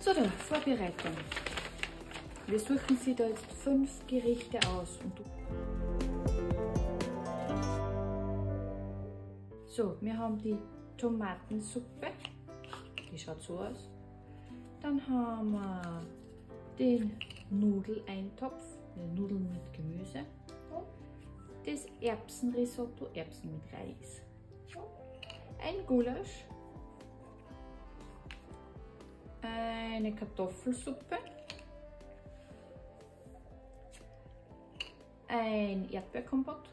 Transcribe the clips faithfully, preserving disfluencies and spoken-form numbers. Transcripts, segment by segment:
So, dann Vorbereitung. Wir suchen Sie da jetzt fünf Gerichte aus. Und du so, wir haben die Tomatensuppe. Die schaut so aus. Dann haben wir den Nudeleintopf, Nudeln mit Gemüse. Das Erbsenrisotto, Erbsen mit Reis. Ein Gulasch. Eine Kartoffelsuppe. Ein Erdbeerkompott.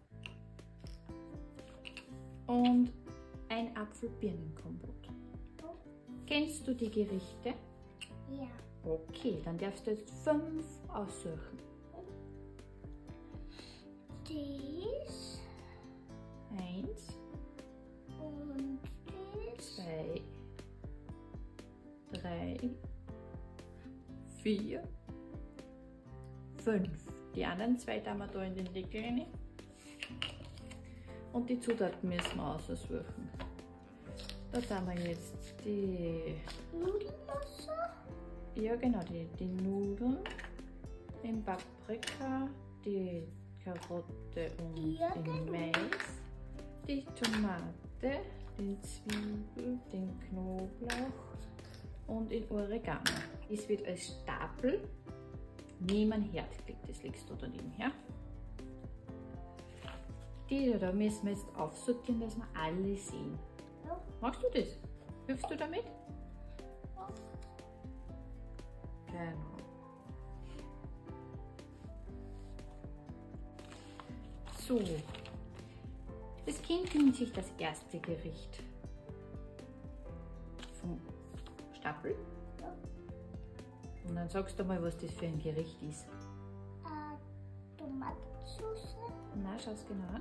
Und ein Apfel-Birnen-Kompott. Kennst du die Gerichte? Ja. Okay, dann darfst du jetzt fünf aussuchen. Dies. Eins. Und dies. Zwei. Drei. Vier. Fünf. Die anderen zwei tun wir da in den Deckel rein. Und die Zutaten müssen wir aussuchen. Da haben wir jetzt die Nudelwasser. Ja, genau, die, die Nudeln, den Paprika, die Karotte und Ja, den genau. Mais, die Tomate, den Zwiebel, den Knoblauch und den Oregano. Das wird als Stapel neben den Herd gelegt, das legst du da nebenher. Die da, da müssen wir jetzt aufsortieren, dass wir alle sehen. Ja. Magst du das? Hilfst du damit? Ja. Genau. So. Das Kind nimmt sich das erste Gericht vom Stapel. Ja. Und dann sagst du mal, was das für ein Gericht ist. Äh, Tomatensauce. Na, schau es genau an.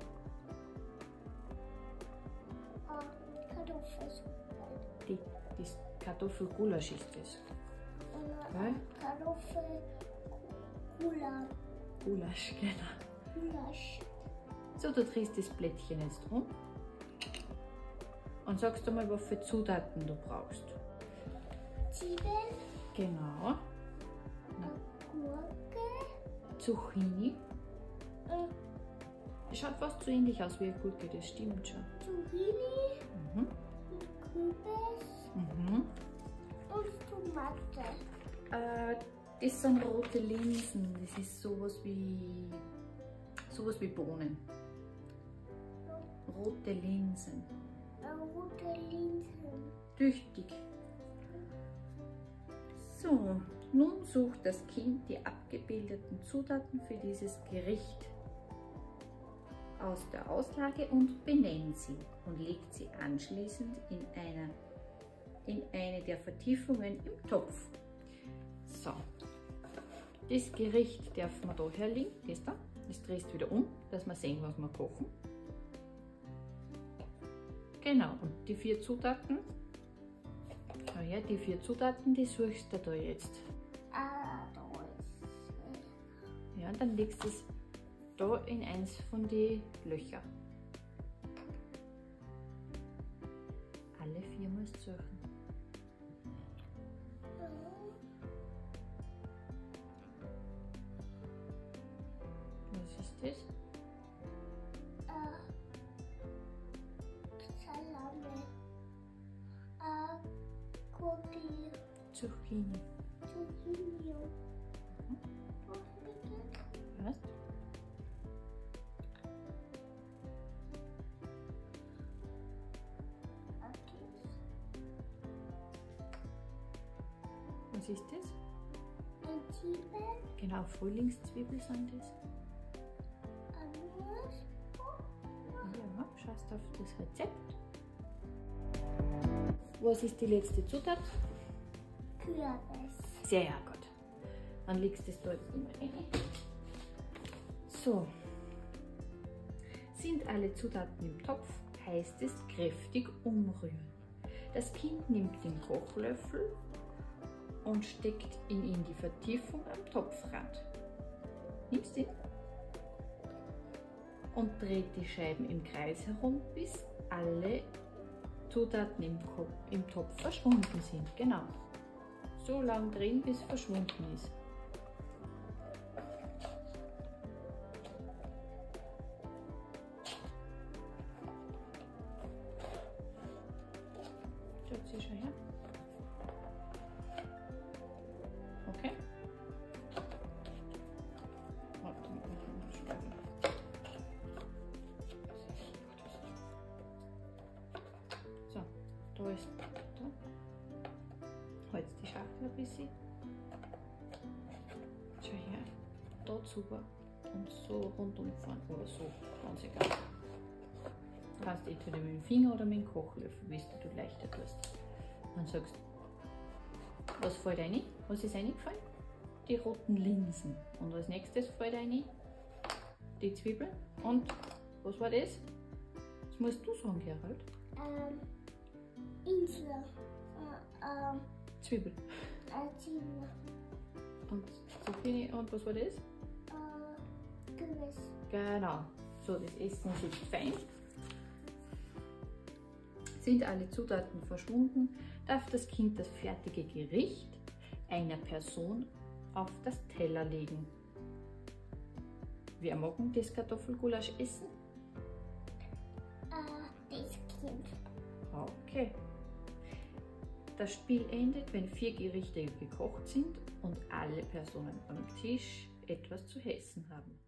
Äh, Kartoffelsuppe. Die, das Kartoffelgulasch ist das. Und Gell? Kartoffel. Gulasch. Gulasch, genau. Gulasch. So, du drehst das Blättchen jetzt um. Und sagst du mal, was für Zutaten du brauchst. Zwiebeln. Genau. Gurke. Zucchini. Äh, Schaut fast so ähnlich aus wie eine Gurke, das stimmt schon. Zucchini. Mhm. Kürbis. Mhm. Und Tomate. Äh, das sind rote Linsen. Das ist sowas wie sowas wie Bohnen. Rote Linsen. Äh, rote Linsen. Tüchtig. So, nun sucht das Kind die abgebildeten Zutaten für dieses Gericht aus der Auslage und benennt sie und legt sie anschließend in, einer, in eine der Vertiefungen im Topf. So, das Gericht darf man da herlegen, das da. Das drehst du wieder um, dass wir sehen, was wir kochen. Genau, und die vier Zutaten, schau her, die vier Zutaten, die suchst du da jetzt. Ah, da ist. Ja, und dann legst du es da in eins von den Löchern. Alle vier musst du suchen. Was ist das? Äh, Salami. Äh, Gurke. Zucchini. Zucchini. Mhm. Was? Was ist das? Ein Zwiebel. Genau, Frühlingszwiebel sind das. Ananas. Ja, schaust auf das Rezept. Was ist die letzte Zutat? Kürbis. Sehr gut. Dann legst du es da jetzt immer rein. So. Sind alle Zutaten im Topf, heißt es kräftig umrühren. Das Kind nimmt den Kochlöffel und steckt ihn in die Vertiefung am Topfrand. Nimmst ihn und dreht die Scheiben im Kreis herum, bis alle Zutaten im, im Topf verschwunden sind. Genau. so lange drehen, bis es verschwunden ist. Schaut sie schon her. Okay. So, da ist da. Halt die Schachtel ein bisschen. Schau her. Da super. Und so rundum fahren. Oder so. Ganz egal. Du kannst entweder mit dem Finger oder mit dem Kochlöffel, wie du leichter tust. Dann sagst du, was fällt rein? Was ist reingefallen? Die roten Linsen. Und als nächstes fällt rein die Zwiebeln. Und was war das? Das musst du sagen, Gerald. Ähm, Insel. Äh, ähm, Zwiebel. äh, Zwiebel. Und Zucchini. Und was war das? Äh, Kürbis. Genau. So, das Essen ist jetzt fein. Sind alle Zutaten verschwunden, darf das Kind das fertige Gericht einer Person auf das Teller legen. Wer mag das Kartoffelgulasch essen? Äh, das Kind. Okay. Das Spiel endet, wenn vier Gerichte gekocht sind und alle Personen am Tisch etwas zu essen haben.